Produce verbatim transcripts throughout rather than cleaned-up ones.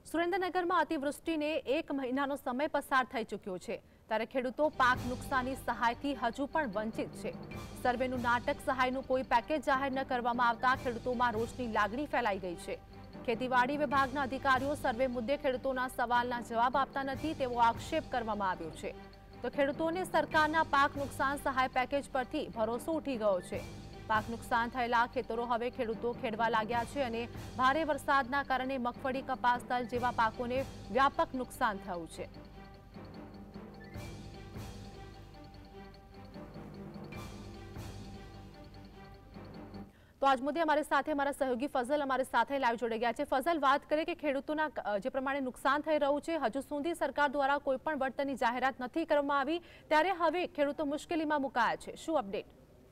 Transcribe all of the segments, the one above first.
સુરેન્દ્રનગરમાં અતિવૃષ્ટિને એક મહિનાનો સમય પસાર થઈ ચૂક્યો છે, ત્યારે ખેડૂતો પાક નુકસાની સહાયથી હજુ પણ વંચિત છે। સર્વેનું નાટક સહાયનું કોઈ પેકેજ જાહેર ન કરવામાં આવતા ખેડૂતોમાં રોષની લાગણી ફેલાઈ ગઈ છે। ખેતીવાડી વિભાગના અધિકારીઓ સર્વે મુદ્દે ખેડૂતોના સવાલના જવાબ આપતા નથી તેવો આક્ષેપ કરવામાં આવ્યો છે। તો ખેડૂતોને સરકારના પાક નુકસાન સહાય પેકેજ પરથી ભરોસો ઉઠી ગયો છે। પાક નુકસાન થયેલા ખેતરો હવે ખેડૂતો ખેડવા લાગ્યા છે અને ભારે વરસાદના કારણે મગફળી, કપાસ, તલ જેવા પાકોને વ્યાપક નુકસાન થયું છે। તો આજ મુદ્દે અમારી સાથે અમારા સહયોગી ફઝલ અમારી સાથે લાઈવ જોડાઈ ગયા છે। ફઝલ, વાત કરીએ કે ખેડૂતોના જે પ્રમાણે નુકસાન થઈ રહ્યું છે, હજુ સુધી સરકાર દ્વારા કોઈ પણ વળતરની જાહેરાત નથી કરવામાં આવી, ત્યારે હવે ખેડૂતો મુશ્કેલીમાં મુકાયા છે, શું અપડેટ?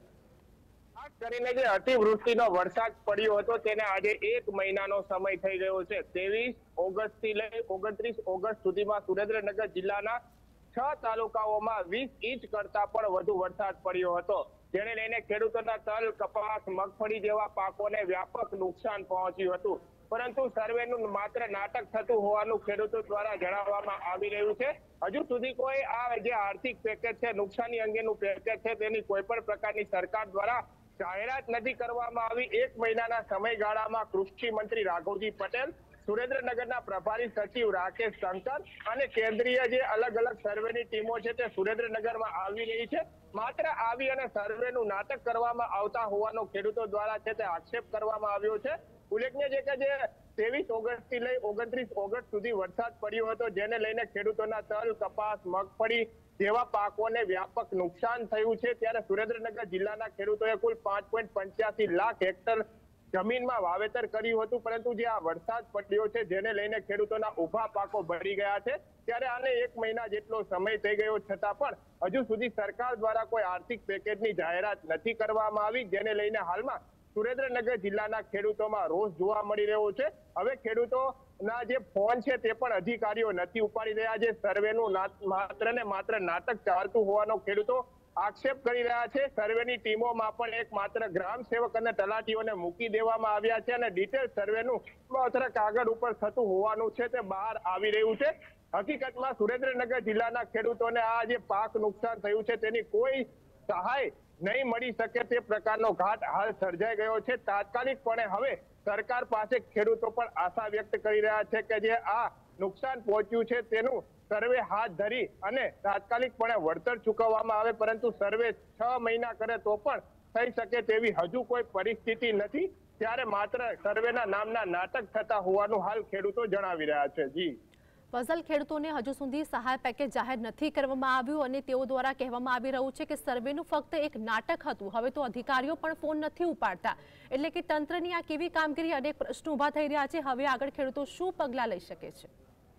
ખાસ કરીને જે અતિવૃષ્ટિનો વરસાદ પડ્યો હતો તેને આજે એક મહિનાનો સમય થઈ ગયો છે। ત્રેવીસ ઓગસ્ટ થી લઈ ઓગણત્રીસ ઓગસ્ટ સુધીમાં સુરેન્દ્રનગર જિલ્લાના છ તાલુકાઓમાં વીસ ઇંચ કરતા પણ વધુ વરસાદ પડ્યો હતો, જેને લઈને ખેડૂતોના તલ, કપાસ, મગફળી જેવા પાકોને વ્યાપક નુકસાન પહોંચ્યું હતું। પરંતુ સર્વેનું માત્ર નાટક થતું હોવાનું ખેડૂતો દ્વારા જણાવવામાં આવી રહ્યું છે। હજુ સુધી કોઈ આ જે આર્થિક પેકેજ છે, નુકસાની અંગેનું પેકેજ છે, તેની કોઈ પણ પ્રકારની સરકાર દ્વારા જાહેરાત નથી કરવામાં આવી। એક મહિનાના સમયગાળામાં કૃષિ મંત્રી રાઘવજી પટેલ, સુરેન્દ્રનગરના પ્રભારી સચિવ રાકેશ શંકર અને કેન્દ્રીય જે અલગ અલગ સર્વેની ટીમો છે તે સુરેન્દ્રનગરમાં આવી રહી છે, માત્ર આવી અને સર્વેનું નાટક કરવામાં આવતા હોવાનો ખેડૂતો દ્વારા છે તે આક્ષેપ કરવામાં આવ્યો છે। ઉલ્લેખનીય છે કે જે ત્રેવીસ ઓગસ્ટ થી લઈ ઓગણત્રીસ ઓગસ્ટ સુધી વરસાદ પડ્યો હતો, જેને લઈને ખેડૂતોના તલ, કપાસ, મગફળી જેવા પાકોને વ્યાપક નુકસાન થયું છે। ત્યારે સુરેન્દ્રનગર જિલ્લાના ખેડૂતોએ કુલ પાંચ પોઈન્ટ પંચ્યાસી લાખ હેક્ટર જમીનમાં વાવેતર કર્યું હતું, પરંતુ જે આ વરસાદ પડ્યો છે જેને લઈને ખેડૂતોના ઉભા પાકો બળી ગયા છે। ત્યારે આને એક મહિના જેટલો સમય થઈ ગયો છતાં પણ હજુ સુધી સરકાર દ્વારા કોઈ આર્થિક પેકેજની જાહેરાત નથી કરવામાં આવી, જેને લઈને હાલમાં સુરેન્દ્રનગર જિલ્લાના ખેડૂતોમાં રોષ જોવા મળી રહ્યો છે। હવે ખેડૂતોના જે ફોન છે તે પણ અધિકારીઓ નથી ઉપાડી રહ્યા છે। સર્વેનું માત્ર ને માત્ર નાટક ચાલતું હોવાનો ખેડૂતો આક્ષેપ કરી રહ્યા છે। સર્વેની ટીમોમાં પણ એક માત્ર ગ્રામ સેવક અને તલાટીઓને મૂકી દેવામાં આવ્યા છે અને ડિટેલ સર્વેનું માત્ર કાગળ ઉપર થતું હોવાનું છે તે બહાર આવી રહ્યું છે। હકીકતમાં સુરેન્દ્રનગર જિલ્લાના ખેડૂતોને આ જે પાક નુકસાન થયું છે તેની કોઈ સહાય નહીં મળી શકે તે પ્રકારનો ઘાટ હાલ સર્જાઈ ગયો છે। તાત્કાલિકપણે હવે સરકાર પાસે ખેડૂતો પણ આશા વ્યક્ત કરી રહ્યા છે કે જે આ નુકસાન પહોંચ્યું છે તેનું સર્વે હાથ ધરી અને તાત્કાલિકપણે વળતર ચૂકવવામાં આવે, પરંતુ સર્વે છ મહિના કરે તો પણ થઈ શકે તેવી હજુ કોઈ પરિસ્થિતિ નથી। ત્યારે માત્ર સર્વેના નામના નાટક થતા હોવાનું હાલ ખેડૂતો જણાવી રહ્યા છે। જી ફઝલ, ખેડૂતોને હજુ સુધી સહાય પેકેજ જાહેર નથી કરવામાં આવ્યું અને તેઓ દ્વારા કહેવામાં આવી રહ્યું છે કે સર્વેનું ફક્ત એક નાટક હતું। હવે તો અધિકારીઓ પણ ફોન નથી ઉપાડતા, એટલે કે તંત્રની આ કેવી કામગીરી, અનેક પ્રશ્નો ઉભા થઈ રહ્યા છે। હવે આગળ ખેડૂતો શું પગલાં લઈ શકે છે?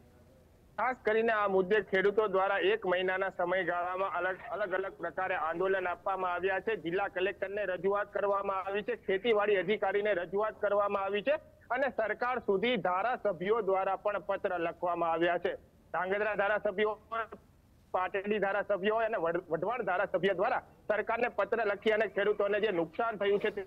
ખાસ કરીને આ મુદ્દે ખેડૂતો દ્વારા એક મહિનાના સમયગાળામાં અલગ અલગ અલગ પ્રકારે આંદોલન આપવામાં આવ્યા છે। જિલ્લા કલેક્ટરને રજૂઆત કરવામાં આવી છે, ખેતીવાડી અધિકારીને રજૂઆત કરવામાં આવી છે અને સરકાર સુધી ધારાસભ્યો દ્વારા પણ પત્ર લખવામાં આવ્યા છે। ધાંગધ્રા ધારાસભ્યો, પાટડી ધારાસભ્યો અને વઢવાણ ધારાસભ્ય દ્વારા સરકારને પત્ર લખી અને ખેડૂતોને જે નુકસાન થયું છે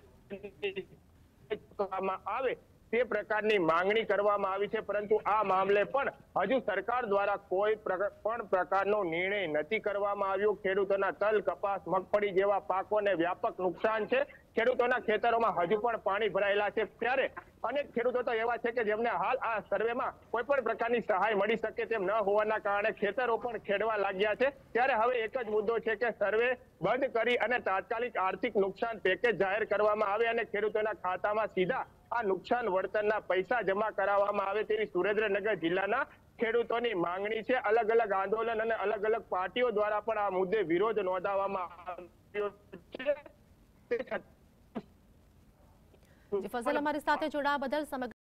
તે આવે તે પ્રકારની માંગણી કરવામાં આવી છે, પરંતુ આ મામલે પણ હજુ સરકાર દ્વારા કોઈ પણ પ્રકારનો નિર્ણય નથી કરવામાં આવ્યો। ખેડૂતોના તલ, કપાસ, મગફળી જેવા પાકોને વ્યાપક નુકસાન છે। ખેડૂતોના ખેતરોમાં હજુ પણ પાણી ભરાયેલા છે, ત્યારે અનેક ખેડૂતો તો એવા છે કે જેમને હાલ આ સર્વેમાં કોઈ પણ પ્રકારની સહાય મળી શકે તેમ ન હોવાના કારણે ખેતરો પણ ખેડવા લાગ્યા છે। ત્યારે હવે એક જ મુદ્દો છે કે સર્વે બંધ કરી અને તાત્કાલિક આર્થિક નુકસાન પેકેજ જાહેર કરવામાં આવે અને ખેડૂતોના ખાતામાં સીધા આ નુકસાન વળતરના પૈસા જમા કરાવવામાં આવે તેવી સુરેન્દ્રનગર જિલ્લાના ખેડૂતોની માંગણી છે। અલગ અલગ આંદોલન અને અલગ અલગ પાર્ટીઓ દ્વારા પણ આ મુદ્દે વિરોધ નોંધાવવામાં આવ્યો છે। ફઝલ, અમારી સાથે જોડાવા બદલ સમગ્ર